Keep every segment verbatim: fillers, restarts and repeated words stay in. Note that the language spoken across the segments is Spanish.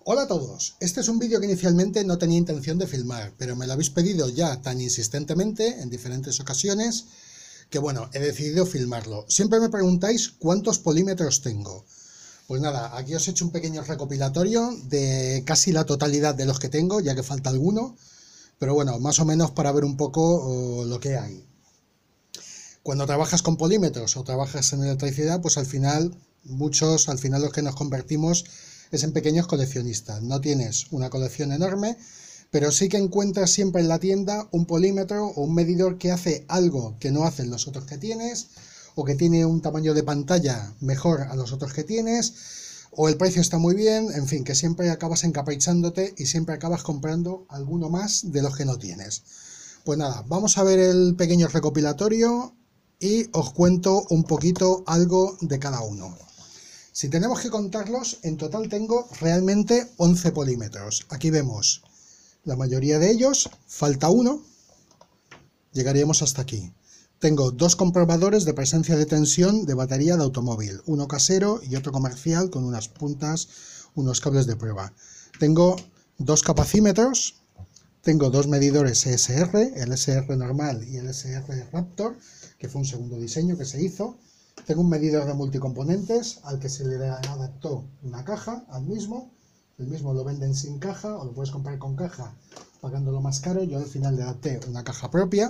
Hola a todos, este es un vídeo que inicialmente no tenía intención de filmar, pero me lo habéis pedido ya tan insistentemente en diferentes ocasiones que bueno, he decidido filmarlo. Siempre me preguntáis cuántos polímetros tengo. Pues nada, aquí os he hecho un pequeño recopilatorio de casi la totalidad de los que tengo, ya que falta alguno, pero bueno, más o menos para ver un poco oh, lo que hay. Cuando trabajas con polímetros o trabajas en electricidad, pues al final, muchos, al final los que nos convertimos es en pequeños coleccionistas. No tienes una colección enorme, pero sí que encuentras siempre en la tienda un polímetro o un medidor que hace algo que no hacen los otros que tienes, o que tiene un tamaño de pantalla mejor a los otros que tienes, o el precio está muy bien, en fin, que siempre acabas encaprichándote y siempre acabas comprando alguno más de los que no tienes. Pues nada, vamos a ver el pequeño recopilatorio y os cuento un poquito algo de cada uno. Si tenemos que contarlos, en total tengo realmente once polímetros. Aquí vemos la mayoría de ellos, falta uno, llegaríamos hasta aquí. Tengo dos comprobadores de presencia de tensión de batería de automóvil, uno casero y otro comercial con unas puntas, unos cables de prueba. Tengo dos capacímetros, tengo dos medidores E S R, el E S R normal y el E S R Raptor, que fue un segundo diseño que se hizo. Tengo un medidor de multicomponentes al que se le adaptó una caja al mismo. El mismo lo venden sin caja o lo puedes comprar con caja pagándolo más caro. Yo al final le adapté una caja propia.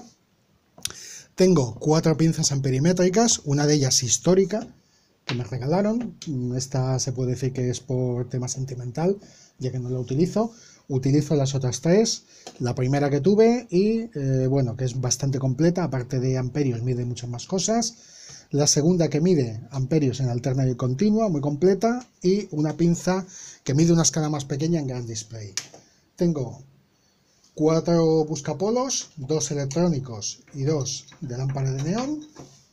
Tengo cuatro pinzas amperimétricas, una de ellas histórica que me regalaron. Esta se puede decir que es por tema sentimental, ya que no la utilizo. Utilizo las otras tres, la primera que tuve y eh, bueno, que es bastante completa, aparte de amperios mide muchas más cosas. La segunda que mide amperios en alterna y continua, muy completa, y una pinza que mide una escala más pequeña en gran display. Tengo cuatro buscapolos, dos electrónicos y dos de lámpara de neón,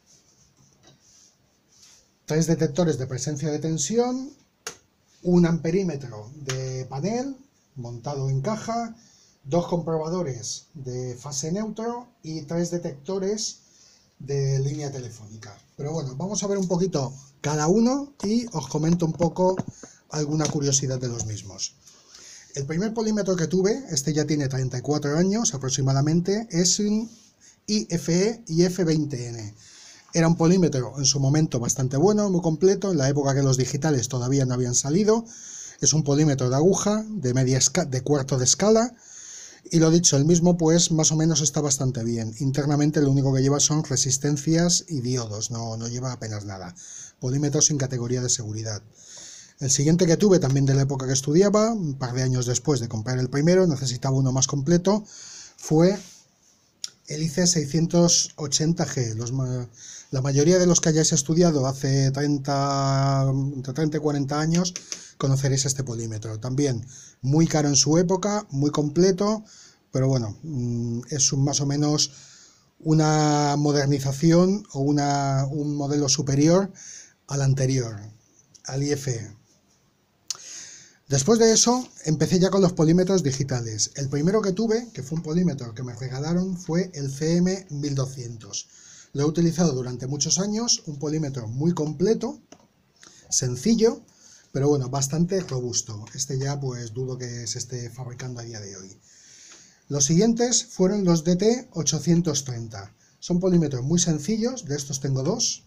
tres detectores de presencia de tensión, un amperímetro de panel montado en caja, dos comprobadores de fase neutro y tres detectores de línea telefónica. Pero bueno, vamos a ver un poquito cada uno y os comento un poco alguna curiosidad de los mismos. El primer polímetro que tuve, este ya tiene treinta y cuatro años aproximadamente, es un I F E I F veinte N. Era un polímetro en su momento bastante bueno, muy completo, en la época que los digitales todavía no habían salido. Es un polímetro de aguja, de, media de cuarto de escala, y lo dicho, el mismo pues más o menos está bastante bien. Internamente lo único que lleva son resistencias y diodos, no, no lleva apenas nada. Polímetro sin categoría de seguridad. El siguiente que tuve, también de la época que estudiaba, un par de años después de comprar el primero, necesitaba uno más completo, fue el I C seiscientos ochenta G. Los, la mayoría de los que hayáis estudiado hace treinta, entre treinta y cuarenta años, conoceréis este polímetro. También muy caro en su época, muy completo, pero bueno, es un, más o menos una modernización o una, un modelo superior al anterior, al I F E. Después de eso, empecé ya con los polímetros digitales. El primero que tuve, que fue un polímetro que me regalaron, fue el C M mil doscientos. Lo he utilizado durante muchos años, un polímetro muy completo, sencillo, pero bueno, bastante robusto. Este ya pues dudo que se esté fabricando a día de hoy. Los siguientes fueron los D T ochocientos treinta. Son polímetros muy sencillos, de estos tengo dos.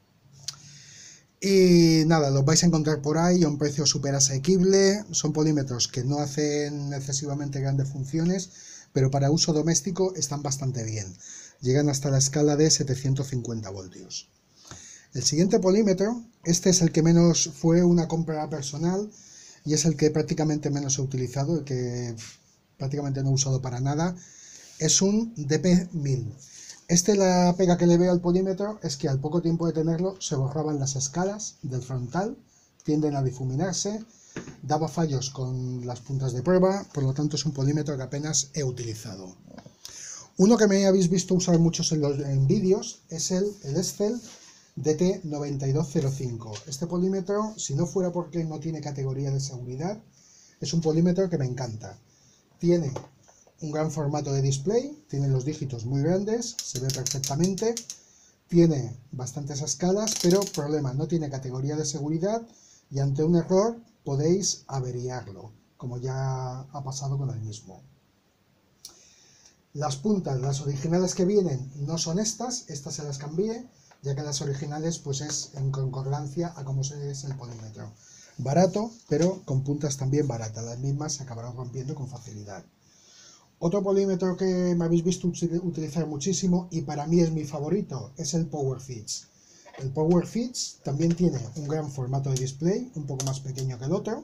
Y nada, los vais a encontrar por ahí a un precio súper asequible. Son polímetros que no hacen excesivamente grandes funciones, pero para uso doméstico están bastante bien. Llegan hasta la escala de setecientos cincuenta voltios. El siguiente polímetro, este es el que menos fue una compra personal y es el que prácticamente menos he utilizado, el que prácticamente no he usado para nada, es un D P mil. Este, la pega que le veo al polímetro es que al poco tiempo de tenerlo se borraban las escalas del frontal, tienden a difuminarse, daba fallos con las puntas de prueba, por lo tanto es un polímetro que apenas he utilizado. Uno que me habéis visto usar muchos en, los, en vídeos es el, el Escel D T noventa y dos cero cinco. Este polímetro, si no fuera porque no tiene categoría de seguridad, es un polímetro que me encanta. Tiene un gran formato de display, tiene los dígitos muy grandes, se ve perfectamente, tiene bastantes escalas, pero problema, no tiene categoría de seguridad y ante un error podéis averiarlo. como ya ha pasado con el mismo. Las puntas, las originales que vienen no son estas, estas se las cambié, ya que las originales pues es en concordancia a cómo es el polímetro. Barato, pero con puntas también baratas, las mismas se acabarán rompiendo con facilidad. Otro polímetro que me habéis visto utilizar muchísimo y para mí es mi favorito es el PowerFits. El PowerFits también tiene un gran formato de display, un poco más pequeño que el otro.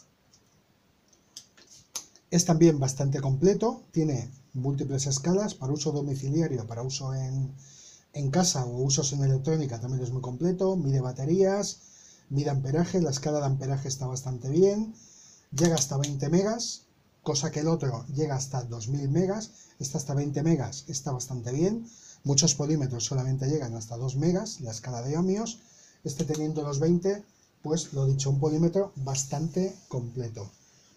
Es también bastante completo, tiene múltiples escalas para uso domiciliario, para uso en, en casa o usos en electrónica también es muy completo, mide baterías, mide amperaje, la escala de amperaje está bastante bien, llega hasta veinte megas, cosa que el otro llega hasta dos mil megas, está hasta veinte megas, está bastante bien, muchos polímetros solamente llegan hasta dos megas, la escala de ohmios, este teniendo los veinte, pues lo dicho, un polímetro bastante completo.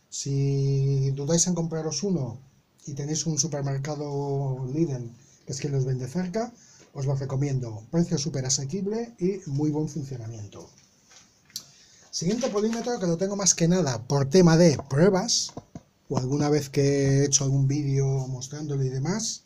Si dudáis en compraros uno y tenéis un supermercado Lidl, que es que los vende cerca, os lo recomiendo, precio súper asequible y muy buen funcionamiento. Siguiente polímetro que lo tengo más que nada por tema de pruebas, o alguna vez que he hecho algún vídeo mostrándolo y demás,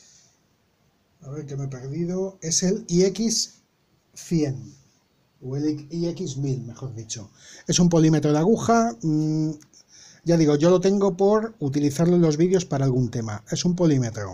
a ver que me he perdido, es el I X cien, o el I X mil mejor dicho. Es un polímetro de aguja, mmm, ya digo, yo lo tengo por utilizarlo en los vídeos para algún tema. Es un polímetro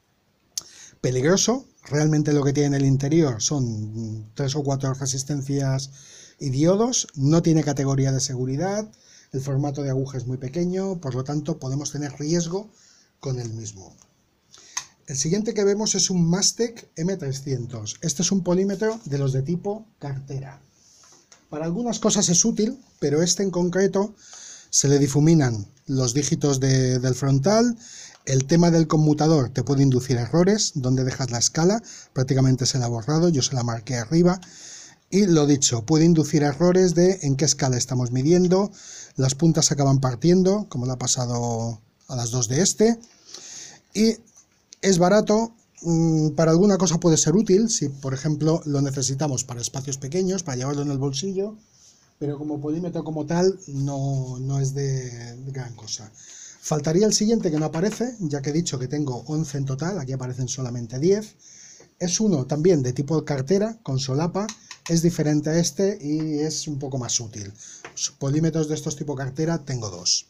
peligroso, realmente lo que tiene en el interior son tres o cuatro resistencias y diodos, no tiene categoría de seguridad, el formato de aguja es muy pequeño, por lo tanto podemos tener riesgo con el mismo. El siguiente que vemos es un Mastec M trescientos, este es un polímetro de los de tipo cartera. Para algunas cosas es útil, pero este en concreto se le difuminan los dígitos de, del frontal, el tema del conmutador te puede inducir errores, donde dejas la escala, prácticamente se la ha borrado, yo se la marqué arriba, y lo dicho, puede inducir errores de en qué escala estamos midiendo, las puntas se acaban partiendo, como le ha pasado a las dos de este, y es barato, mmm, para alguna cosa puede ser útil, si por ejemplo lo necesitamos para espacios pequeños, para llevarlo en el bolsillo, pero como polímetro como tal no, no es de gran cosa. Faltaría el siguiente que no aparece, ya que he dicho que tengo once en total, aquí aparecen solamente diez. Es uno también de tipo cartera, con solapa, es diferente a este y es un poco más útil. Polímetros de estos tipo cartera tengo dos.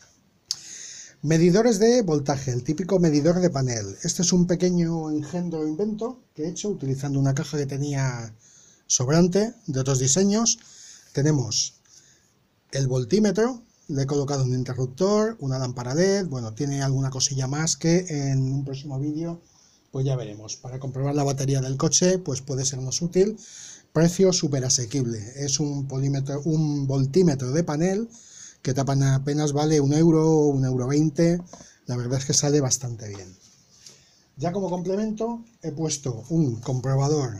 Medidores de voltaje, el típico medidor de panel. Este es un pequeño engendro invento que he hecho utilizando una caja que tenía sobrante de otros diseños. Tenemos el voltímetro, le he colocado un interruptor, una lámpara L E D, bueno, tiene alguna cosilla más que en un próximo vídeo pues ya veremos. Para comprobar la batería del coche pues puede sernos útil, precio súper asequible, es un polímetro, un voltímetro de panel que apenas vale un euro, un euro veinte, la verdad es que sale bastante bien. Ya como complemento he puesto un comprobador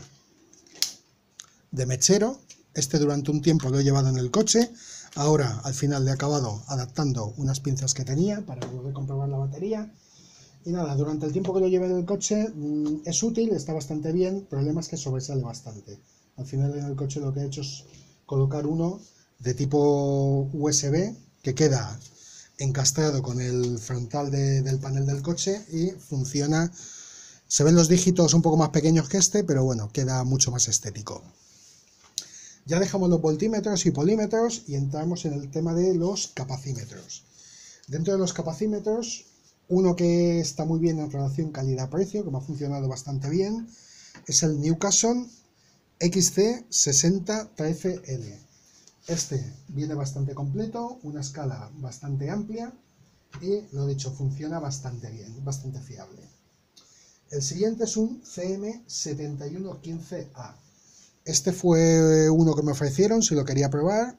de mechero. Este durante un tiempo lo he llevado en el coche, ahora al final le he acabado adaptando unas pinzas que tenía para poder comprobar la batería. Y nada, durante el tiempo que lo llevé en el coche mmm, es útil, está bastante bien, el problema es que sobresale bastante. Al final en el coche lo que he hecho es colocar uno de tipo U S B que queda encastrado con el frontal de, del panel del coche y funciona. Se ven los dígitos un poco más pequeños que este, pero bueno, queda mucho más estético. Ya dejamos los voltímetros y polímetros y entramos en el tema de los capacímetros. Dentro de los capacímetros, uno que está muy bien en relación calidad-precio, que me ha funcionado bastante bien, es el Newcastle X C sesenta trece L. Este viene bastante completo, una escala bastante amplia y, lo dicho, funciona bastante bien, bastante fiable. El siguiente es un C M setenta y uno quince A. Este fue uno que me ofrecieron, si lo quería probar.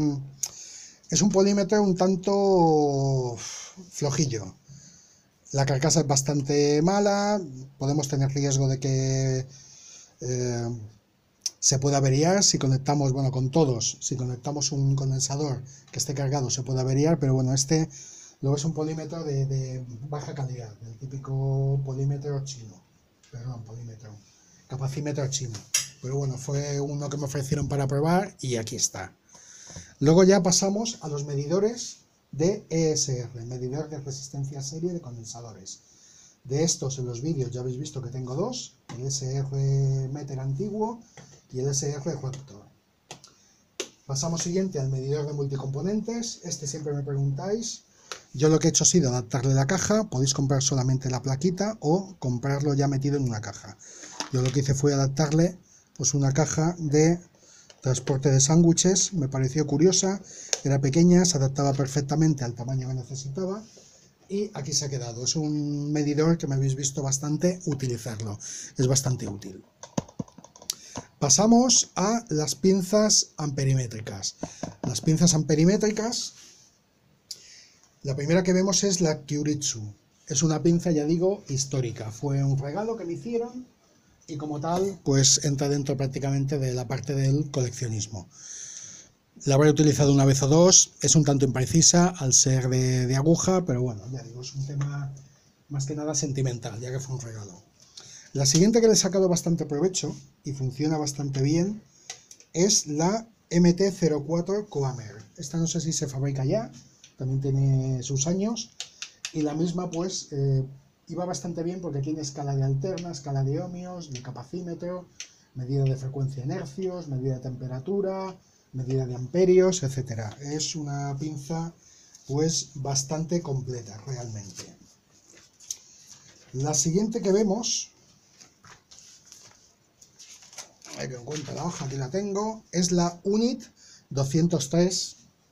Es un polímetro un tanto flojillo. La carcasa es bastante mala, podemos tener riesgo de que eh, se pueda averiar si conectamos, bueno, con todos, si conectamos un condensador que esté cargado se puede averiar, pero bueno, este luego es un polímetro de, de baja calidad, el típico polímetro chino, perdón, polímetro, capacímetro chino. Pero bueno, fue uno que me ofrecieron para probar y aquí está. Luego ya pasamos a los medidores de E S R, medidor de resistencia serie de condensadores. De estos en los vídeos ya habéis visto que tengo dos, el S R Meter antiguo y el S R Raptor. Pasamos siguiente al medidor de multicomponentes. Este siempre me preguntáis. Yo lo que he hecho ha sido adaptarle la caja. Podéis comprar solamente la plaquita o comprarlo ya metido en una caja. Yo lo que hice fue adaptarle pues una caja de transporte de sándwiches. Me pareció curiosa, era pequeña, se adaptaba perfectamente al tamaño que necesitaba y aquí se ha quedado. Es un medidor que me habéis visto bastante utilizarlo, es bastante útil. Pasamos a las pinzas amperimétricas. Las pinzas amperimétricas, la primera que vemos es la Kyoritsu. Es una pinza, ya digo, histórica. Fue un regalo que me hicieron y como tal, pues entra dentro prácticamente de la parte del coleccionismo. La habré utilizado una vez o dos, es un tanto imprecisa al ser de, de aguja, pero bueno, ya digo, es un tema más que nada sentimental, ya que fue un regalo. La siguiente que le he sacado bastante provecho y funciona bastante bien es la M T cero cuatro Coamer. Esta no sé si se fabrica ya, también tiene sus años, y la misma pues eh, iba bastante bien porque tiene escala de alterna, escala de ohmios, de capacímetro, medida de frecuencia en hercios, medida de temperatura, medida de amperios, etcétera. Es una pinza pues bastante completa realmente. La siguiente que vemos, hay que encuentro la hoja, aquí la tengo, es la Unit doscientos tres.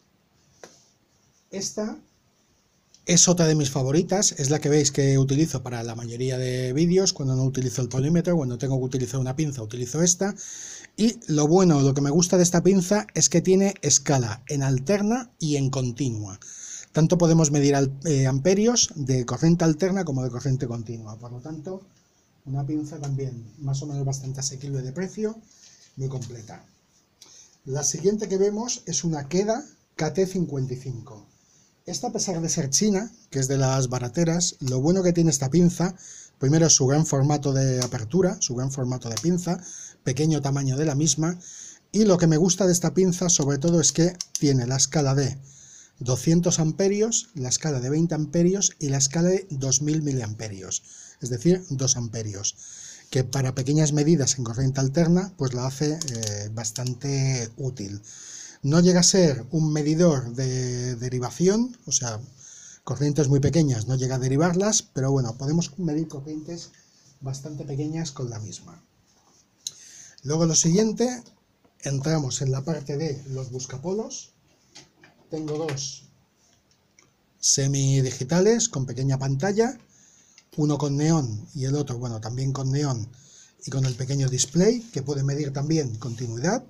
Esta es otra de mis favoritas, es la que veis que utilizo para la mayoría de vídeos, cuando no utilizo el polímetro, cuando tengo que utilizar una pinza utilizo esta. Y lo bueno, lo que me gusta de esta pinza es que tiene escala en alterna y en continua. Tanto podemos medir eh, amperios de corriente alterna como de corriente continua, por lo tanto, una pinza también más o menos bastante asequible de precio, muy completa. La siguiente que vemos es una Keda K T cincuenta y cinco. Esta, a pesar de ser china, que es de las barateras, lo bueno que tiene esta pinza, primero es su gran formato de apertura, su gran formato de pinza, pequeño tamaño de la misma, y lo que me gusta de esta pinza sobre todo es que tiene la escala de doscientos amperios, la escala de veinte amperios y la escala de dos mil miliamperios, es decir, dos amperios, que para pequeñas medidas en corriente alterna pues la hace eh, bastante útil. No llega a ser un medidor de derivación, o sea, corrientes muy pequeñas no llega a derivarlas, pero bueno, podemos medir corrientes bastante pequeñas con la misma. Luego lo siguiente, entramos en la parte de los buscapolos. Tengo dos semidigitales con pequeña pantalla, uno con neón y el otro, bueno, también con neón y con el pequeño display, que puede medir también continuidad.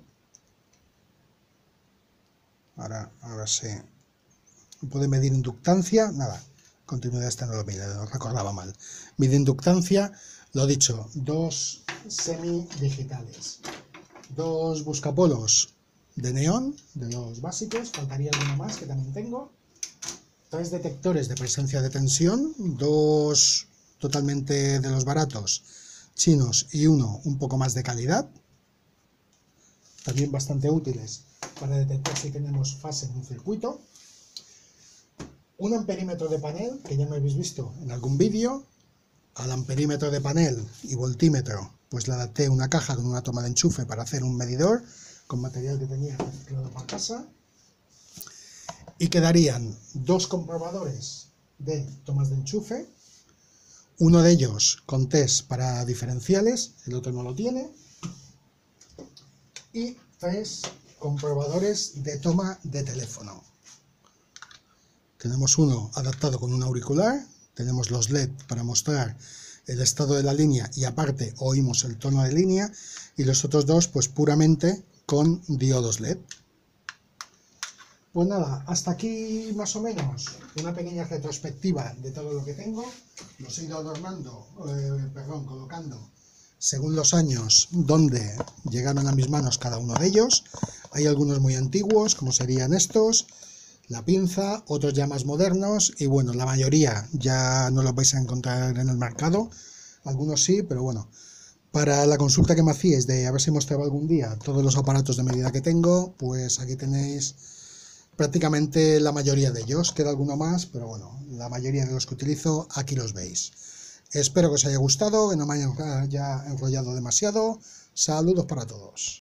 Ahora, ahora sí. Puede medir inductancia, nada, continuidad esta no lo mide, lo recordaba mal. Mide inductancia, lo dicho, dos semidigitales, dos buscapolos de neón, de los básicos, faltaría alguno más que también tengo, tres detectores de presencia de tensión, dos totalmente de los baratos chinos y uno un poco más de calidad, también bastante útiles para detectar si tenemos fase en un circuito. Un amperímetro de panel, que ya me habéis visto en algún vídeo. Al amperímetro de panel y voltímetro, pues le adapté una caja con una toma de enchufe para hacer un medidor, con material que tenía reciclado para casa. Y quedarían dos comprobadores de tomas de enchufe, uno de ellos con test para diferenciales, el otro no lo tiene, y tres comprobadores de toma de teléfono. Tenemos uno adaptado con un auricular, tenemos los L E D para mostrar el estado de la línea y aparte oímos el tono de línea, y los otros dos pues puramente con diodos L E D. Pues nada, hasta aquí más o menos una pequeña retrospectiva de todo lo que tengo. Los he ido adornando, eh, perdón, colocando según los años donde llegaron a mis manos cada uno de ellos. Hay algunos muy antiguos, como serían estos, la pinza, otros ya más modernos, y bueno, la mayoría ya no los vais a encontrar en el mercado, algunos sí, pero bueno, para la consulta que me hacíais de a ver si mostraba algún día todos los aparatos de medida que tengo, pues aquí tenéis prácticamente la mayoría de ellos, queda alguno más, pero bueno, la mayoría de los que utilizo aquí los veis. Espero que os haya gustado, que no me haya enrollado demasiado. Saludos para todos.